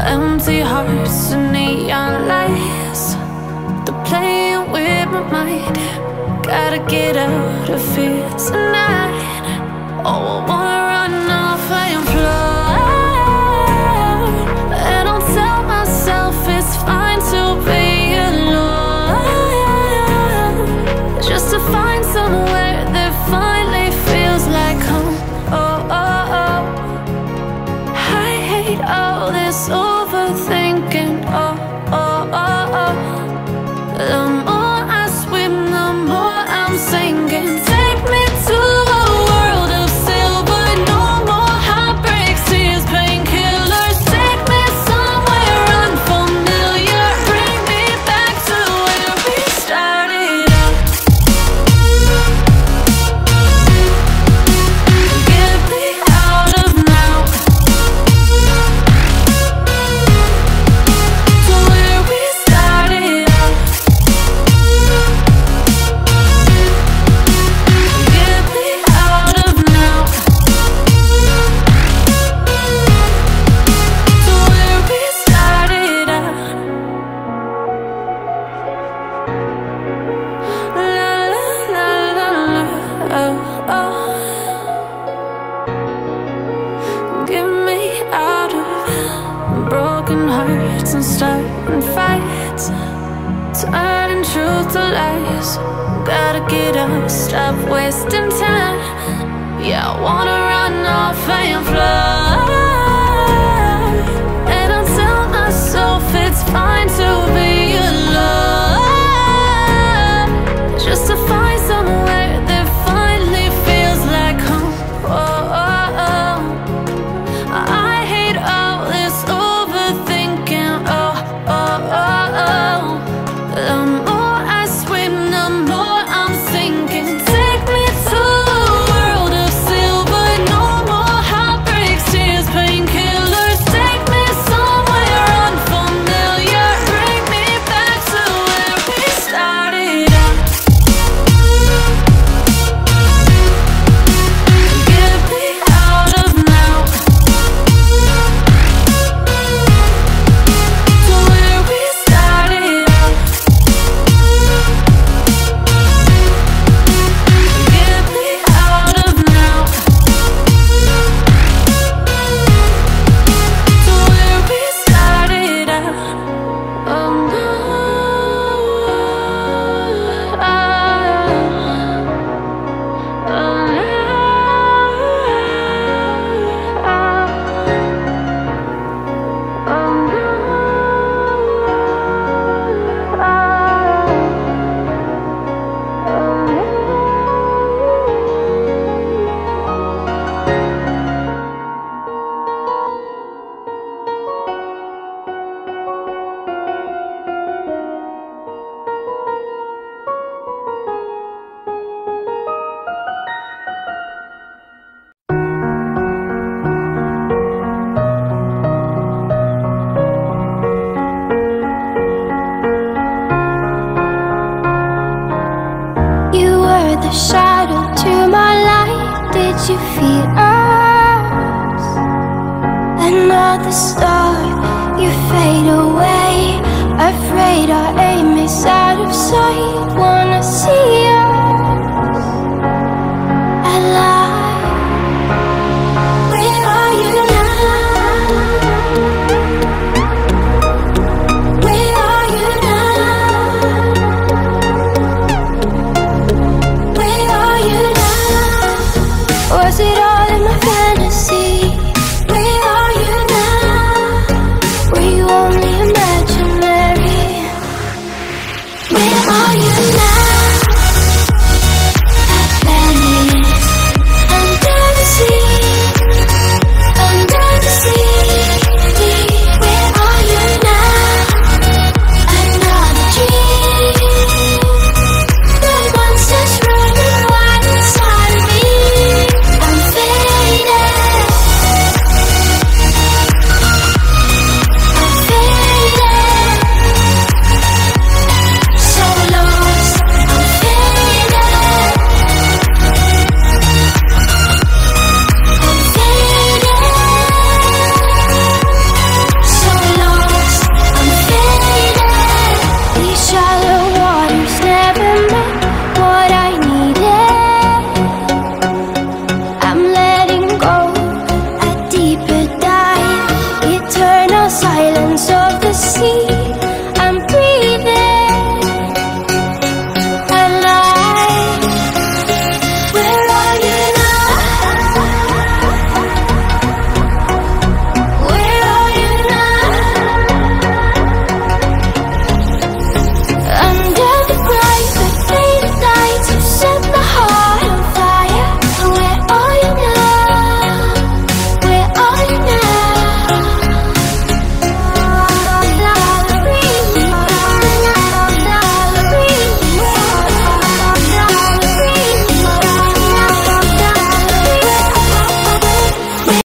Empty hearts and neon lights, they're playing with my mind. Gotta get out of here tonight. Oh, I wanna run off and fly, and I'll tell myself it's fine to be alone, just to find somewhere that finally feels like home. Oh, oh, oh. I hate all this overthinking. Oh, oh, oh, oh. The more I swim, the more I'm sinking. Take me to a world of silver, no more heartbreaks, tears, painkillers. Take me somewhere unfamiliar, bring me back to where we started out. Get me out of now, to where we started out. Get me out of now, to where we started out. La la la la la, oh, oh. Get me out of broken hearts and starting fights, turning truth to lies. Gotta get up, stop wasting time. Yeah, I wanna run off and fly, and I'll tell myself it's fine to be alone, just to find somewhere that finally feels like home. Oh, oh, oh. I hate all this overthinking. Oh, oh, oh, oh. The more I swim, the more I'm sinking. Take me to a world of silver, no more heartbreaks, tears, painkillers. Take me somewhere unfamiliar, bring me back to where we started out. Get me out of now, to where we started out. Get me out of now, to where we started out. Oh no, oh You were the shadow to my light. Did you feel us? Another star, you fade away. Afraid our aim is out of sight.